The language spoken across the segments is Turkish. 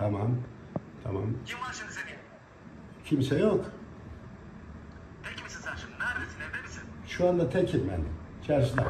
Tamam. Tamam. Kim var şimdi senin? Kimse yok. Tek misin sen şimdi? Neredesin? Evde misin? Şu anda tekim ben. Çarşıda.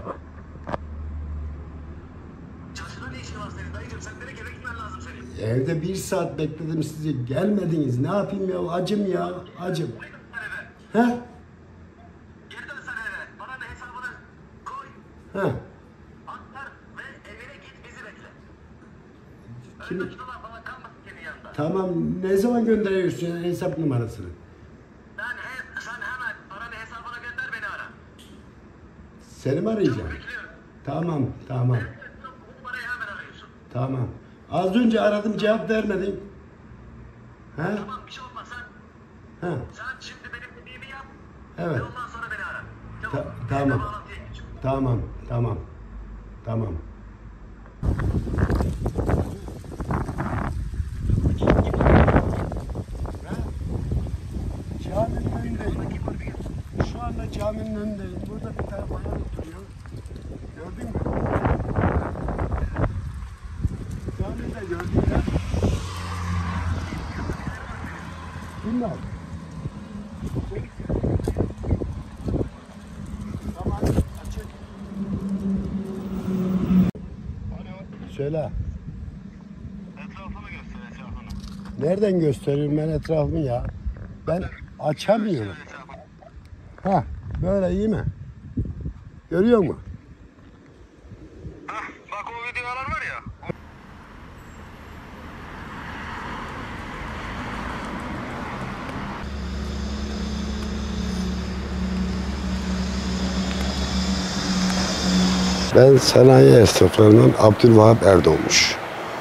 Çarşıda ne işin var senin dayıcım? Sen direkt eve gitmen lazım senin. Evde 1 saat bekledim sizi. Gelmediniz. Ne yapayım ya? Acım ya. Acım. Sen eve. He? Geri dön sen eve. Bana da hesabını koy. He. Aktar ve evine git bizi bekle. Kim? Öyle dakikalar falan kalmasın senin yanında. Tamam. Ne zaman gönderiyorsun ya hesap numarasını? Sen hemen paranı hesabına gönder beni ara. Seni mi arayacağım? Bekliyorum. Tamam. Tamam. Bu numarayı hemen arıyorsun. Tamam. Az önce aradım cevap vermedin. He? Tamam bir şey olmaz sen. He. Sen şimdi benim dediğimi yap. Evet. Ve ondan sonra beni ara. Tamam. Tamam. Benimle bağlantıya geç. Tamam. Tamam. Tamam. Caminin önündeyim. Şu anda caminin önündeyim. Burada bir tane bayan oturuyor. Gördün mü? Camide gördün ya. Bilmem. Tamam, açık. Söyle. Etrafını göster etrafını. Nereden gösteriyorum ben etrafımı ya? Ben açamıyorum. Etrafını. Ha, böyle iyi mi? Görüyor musun? Hah, bak o videolar var ya. Ben sanayi esnaflarından Abdülvahap Erdoğmuş.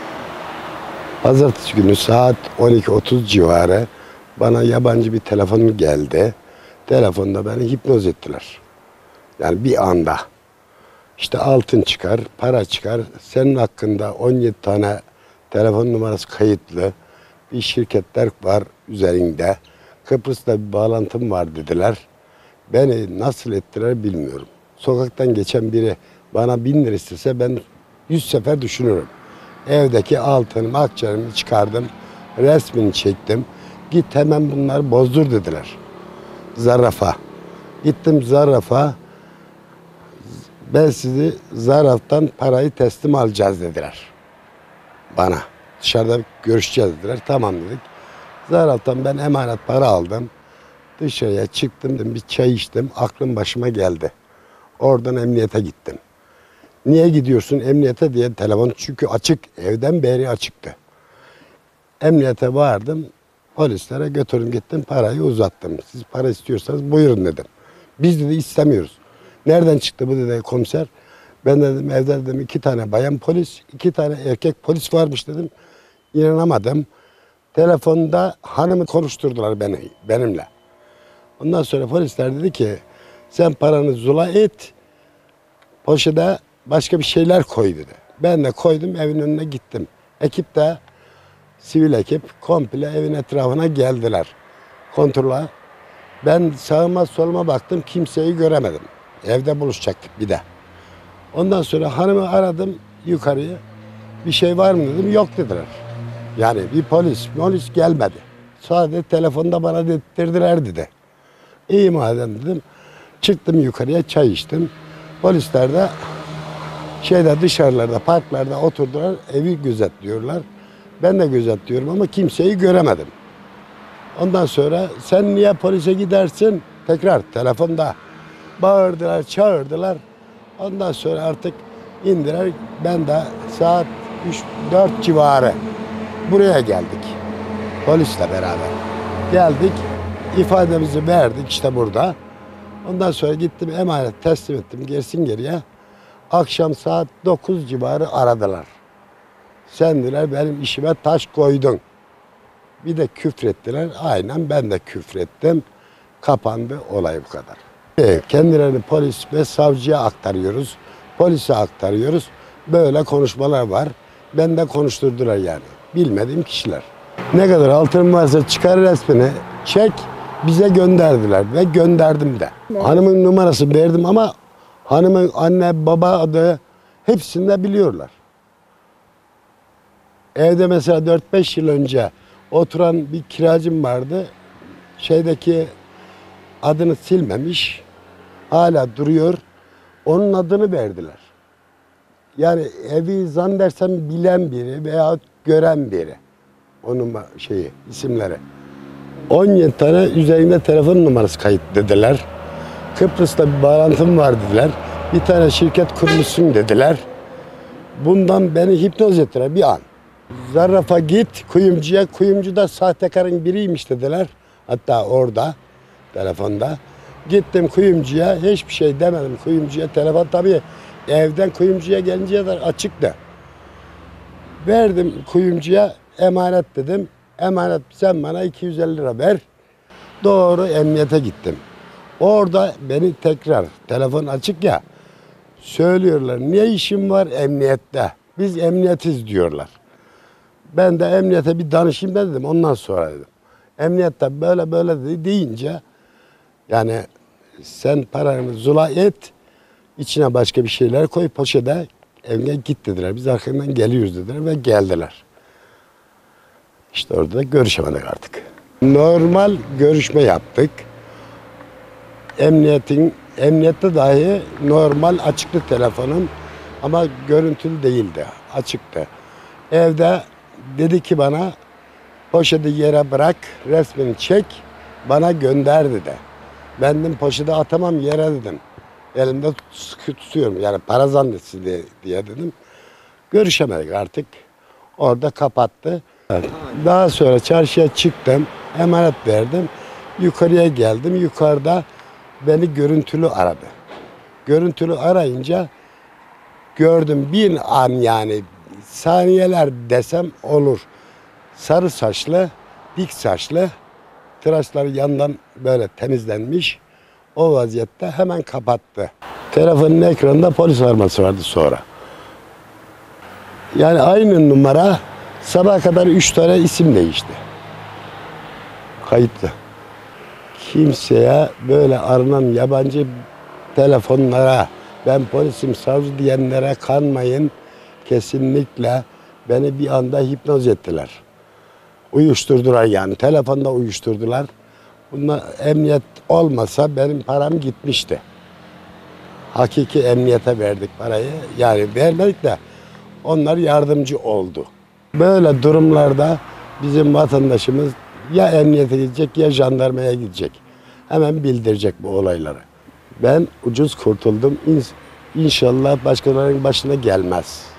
Pazartesi günü saat 12:30 civarı bana yabancı bir telefon geldi. Telefonda beni hipnoz ettiler. Yani bir anda. İşte altın çıkar, para çıkar. Senin hakkında 17 tane telefon numarası kayıtlı bir şirketler var üzerinde. Kıbrıs'ta bir bağlantım var dediler. Beni nasıl ettiler bilmiyorum. Sokaktan geçen biri bana 1000 lira istese ben 100 sefer düşünürüm. Evdeki altınımı, akçelerimi çıkardım. Resmini çektim. Git hemen bunları bozdur dediler. Zarafa. Gittim zarafa. Ben sizi zaraftan parayı teslim alacağız dediler. Bana. Dışarıda görüşeceğiz dediler. Tamam dedik. Zaraftan ben emanet para aldım. Dışarıya çıktım, dedim, bir çay içtim. Aklım başıma geldi. Oradan emniyete gittim. Niye gidiyorsun emniyete diye telefon, çünkü açık, evden beri açıktı. Emniyete vardım, polislere götürdüm, gittim, parayı uzattım. Siz para istiyorsanız buyurun dedim. Biz dedi istemiyoruz. Nereden çıktı bu dedi komiser. Ben dedim evde dedim 2 tane bayan polis, 2 tane erkek polis varmış dedim. İnanamadım. Telefonda hanımı konuşturdular benimle. Ondan sonra polisler dedi ki sen paranı zula et, poşete başka bir şeyler koy dedi. Ben de koydum, evin önüne gittim. Ekip de, sivil ekip komple evin etrafına geldiler kontrola. Ben sağıma soluma baktım, kimseyi göremedim. Evde buluşacaktık bir de. Ondan sonra hanımı aradım yukarıya. Bir şey var mı dedim, yok dediler. Yani bir polis gelmedi. Sadece telefonda bana dedirdiler dedi. İyi madem dedim. Çıktım yukarıya, çay içtim. Polisler de dışarılarda, parklarda oturdular, evi gözetliyorlar. Ben de gözetliyorum ama kimseyi göremedim. Ondan sonra sen niye polise gidersin? Tekrar telefonda bağırdılar, çağırdılar. Ondan sonra artık indiler. Ben de saat 3-4 civarı buraya geldik. Polisle beraber geldik. İfademizi verdik işte burada. Ondan sonra gittim, emanet teslim ettim gerisin geriye. Akşam saat 9 civarı aradılar. Sen dediler benim işime taş koydun. Bir de küfrettiler. Aynen ben de küfrettim. Kapandı olay bu kadar. Kendilerini polis ve savcıya aktarıyoruz. Polise aktarıyoruz. Böyle konuşmalar var. Ben de konuşturdular yani. Bilmediğim kişiler. Ne kadar altın varsa çıkar resmini çek, bize gönderdiler ve gönderdim de. Hanımın numarası verdim ama hanımın anne baba adı hepsini de biliyorlar. Evde mesela 4-5 yıl önce oturan bir kiracım vardı. Şeydeki adını silmemiş. Hala duruyor. Onun adını verdiler. Yani evi zannedersem bilen biri veya gören biri. Onun isimleri. 17 tane üzerinde telefon numarası kayıt dediler. Kıbrıs'ta bir bağlantım var dediler. Bir tane şirket kurmuşsun dediler. Bundan beni hipnoz ettiler bir an. Zarrafa git kuyumcuya, kuyumcu da sahtekarın biriymiş dediler. Hatta orada, telefonda. Gittim kuyumcuya, hiçbir şey demedim kuyumcuya. Telefon tabii evden kuyumcuya gelinceye kadar açıktı. Verdim kuyumcuya, emanet dedim. Emanet sen bana 250 lira ver. Doğru emniyete gittim. Orada beni tekrar, telefon açık ya, söylüyorlar. Niye işim var emniyette? Biz emniyetiz diyorlar. Ben de emniyete bir danışayım da dedim. Ondan sonra dedim. Emniyette böyle böyle deyince yani sen paranı zula et, içine başka bir şeyler koy poşete, evine git dediler. Biz arkamdan geliyoruz dediler ve geldiler. İşte orada da görüşemedik artık. Normal görüşme yaptık. Emniyette dahi normal açıktı telefonum ama görüntülü değildi, açıktı. Evde dedi ki bana poşeti yere bırak, resmini çek, bana gönder dedi. Ben dedim poşeti atamam yere dedim. Elimde sıkı tutuyorum yani para zannetsin diye dedim. Görüşemedik artık. Orada kapattı. Evet. Daha sonra çarşıya çıktım, emanet verdim. Yukarıya geldim. Yukarıda beni görüntülü aradı. Görüntülü arayınca gördüm bir an yani saniyeler desem olur. Sarı saçlı, dik saçlı, tıraşları yandan böyle temizlenmiş. O vaziyette hemen kapattı. Telefonun ekranında polis arması vardı sonra. Yani aynı numara sabaha kadar 3 tane isim değişti. Kayıtlı. Kimseye böyle aranan yabancı telefonlara ben polisim savcı diyenlere kanmayın. Kesinlikle beni bir anda hipnoz ettiler. Uyuşturdular yani. Telefonda uyuşturdular. Bunlar emniyet olmasa benim param gitmişti. Hakiki emniyete verdik parayı. Yani vermedik de onlar yardımcı oldu. Böyle durumlarda bizim vatandaşımız ya emniyete gidecek ya jandarmaya gidecek. Hemen bildirecek bu olayları. Ben ucuz kurtuldum. İnşallah başkalarının başına gelmez.